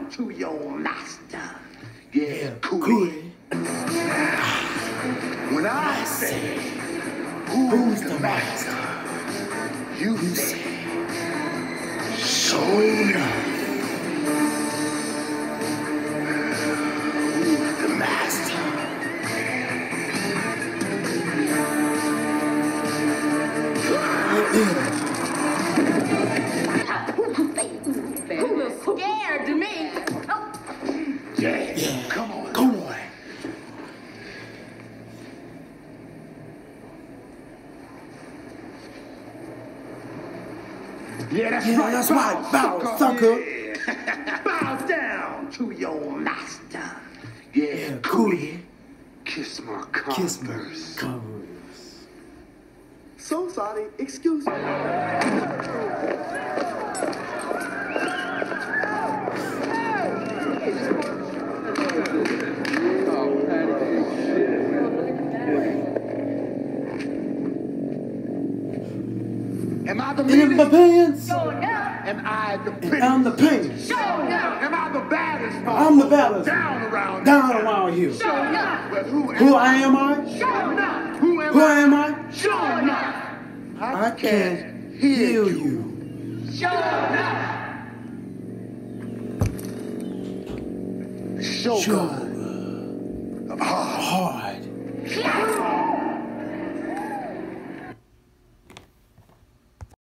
down to your master. Yeah, Cootie. When I say, who's the master? You say, sure enough. Who's the master? You look scared to me. Yeah, come on. Yeah, that's right. Bow, sucker. Yeah. Bow down to your master. Yeah, Cootie. Kiss my Kiss me. converse. Converse. So sorry, excuse me. Am I the In my meanest? pants. Am I the And I'm the prettiest? pink. Am I the baddest? I'm the baddest. Down around here. Well, Who am I? Who Who am I? Sure enough. I can't hear you. Shogun.